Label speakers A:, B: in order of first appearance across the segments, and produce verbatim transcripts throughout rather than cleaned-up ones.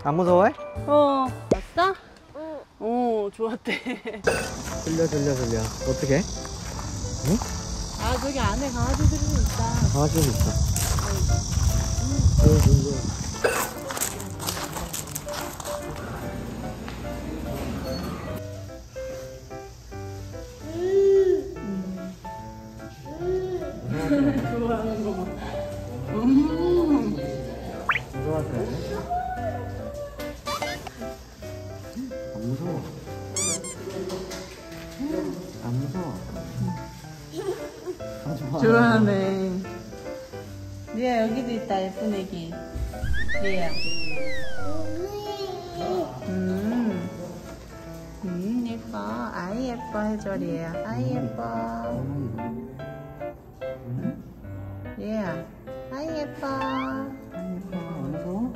A: 안 무서워해?
B: 어, 왔어? 응. 어, 좋았대.
A: 들려 들려 들려. 어떻게? 응?
B: 아, 저기 안에 강아지들이 있다.
A: 강아지도 있어.
B: 좋아하는 거 봐. 음.
A: 무서워하세요? 안 무서워. 안 무서워. 아, 좋아.
B: 좋아하네. 리아 여기도 있다, 예쁜 애기. 리아. 음. 음, 예뻐. 아이 예뻐 해줘, 리아. 아이 예뻐. 응? 리아. 아이 예뻐.
A: 안 무서워?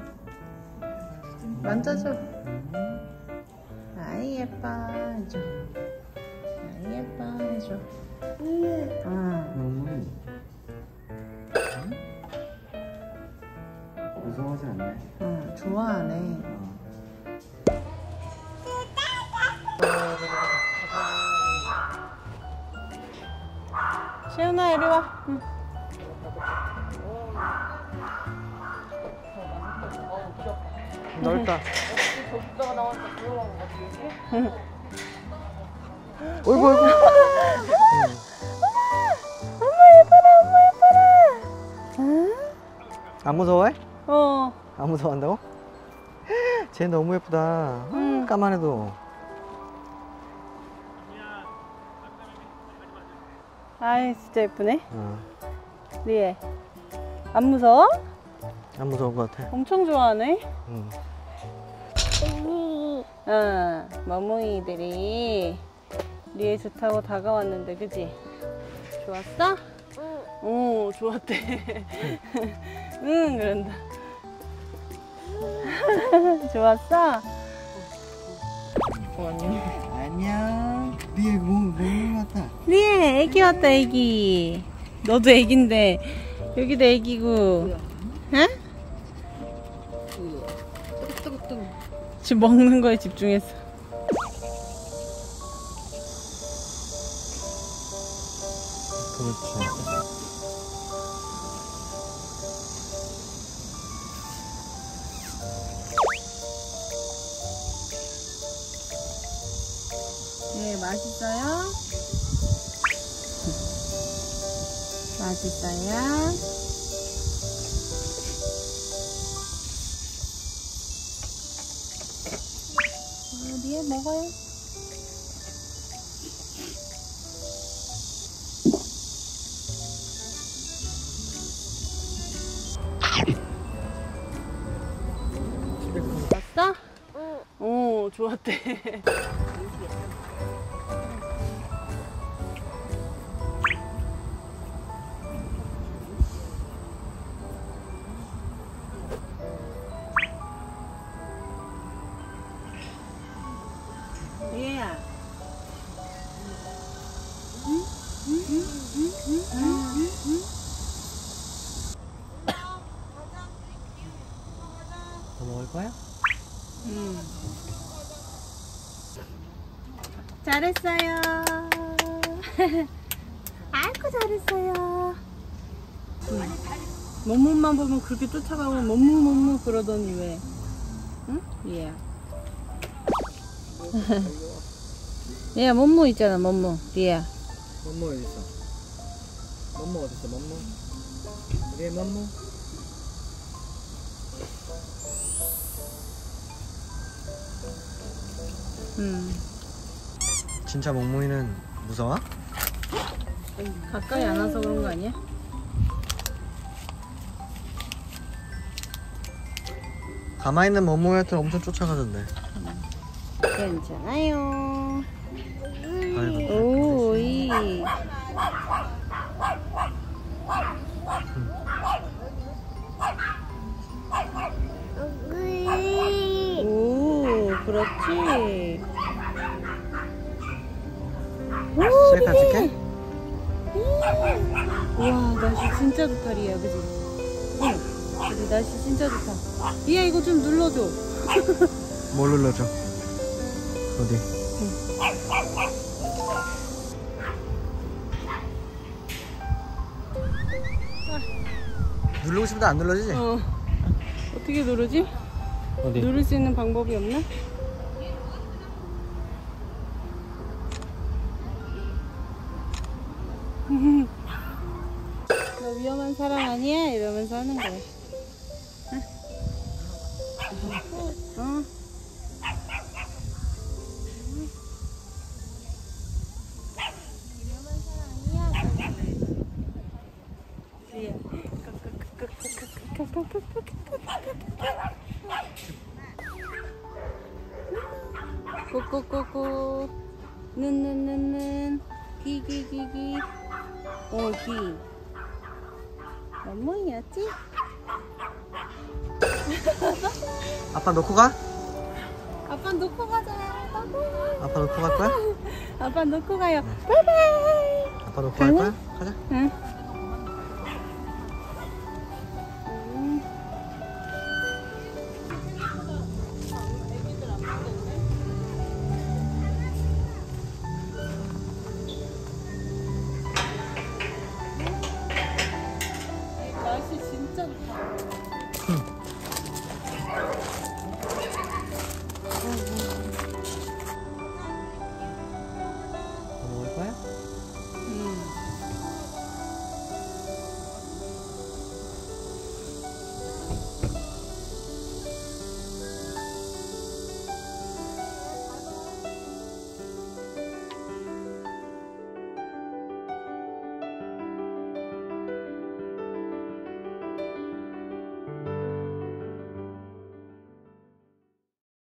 B: 만져줘. 아이 예뻐 해줘. 아이 예뻐 해줘. 응.
A: 응. 무서워하지 않네.
B: 응, 좋아하네. 시윤아 이리 와. 응.
A: 넓다.
B: 저기다가 나오니까 조용한 거 같아.
A: 어이구 어이구.
B: 엄마 예뻐라, 엄마 예뻐라. 응?
A: 안 무서워해?
B: 어.
A: 안 무서워한다고? 쟤 너무 예쁘다.
B: 응.
A: 까만 애도.
B: 아이 진짜 예쁘네.
A: 어.
B: 리에. 안 무서워?
A: 안 무서운 것 같아.
B: 엄청 좋아하네.
A: 응.
B: 어, 머뭉이들이 리에 좋다고 다가왔는데, 그지? 좋았어? 응. 오, 좋았대. 응, 그런다. 좋았어?
A: 안녕. 리에 뭐, 뭐 왔다.
B: 리에, 애기 왔다, 애기. 너도 애기인데, 여기도 애기고. 응? 지금 먹는 거에 집중했어.
A: 그렇지.
B: 네, 맛있어요? 맛있어요? 리에 먹어요. 왔어? 응. 오, 좋았대. 리에야. 응? 응? 응? 응? 응? 응?
A: 더 먹을 거야?
B: 응. 잘했어요. 아이고 잘했어요. 응. 몸몸만 보면 그렇게 쫓아가면 몸몸몸몸 그러더니 왜? 응? 얘야. 얘야 몸몸 있잖아 몸몸. 얘야.
A: 멈모 어디 있어? 멈모 어디 있어? 멈모? 리에 멈모?
B: 응.
A: 진짜 멍멍이는 무서워?
B: 가까이 안 와서 그런 거 아니야?
A: 가만히 있는 멍멍이한테 엄청 쫓아가던데.
B: 괜찮아요.
A: 아이고.
B: 오이. 오, 그렇지.
A: 셀카 찍게?
B: 우와, 날씨 진짜 좋다, 리야, 그지? 응. 우리 날씨 진짜 좋다. 이야 이거 좀 눌러줘.
A: 뭘 눌러줘? 어디? 누르고 싶은데 안 눌러지지?
B: 어. 어떻게 누르지?
A: 어디?
B: 누를 수 있는 방법이 없나? 너 위험한 사람 아니야? 이러면서 하는 거야. 응? 어? 위험한 사람 아니야? 꼬꼬꼬꼬 눈눈눈눈 귀귀귀귀 오귀 뭐였지?
A: 아빠 놓고 가?
B: 아빠 놓고 가자.
A: 아빠 놓고 갈 거야?
B: 아빠 놓고 가요. 바이바이.
A: 아빠 놓고 갈 거야? 가자.
B: 응.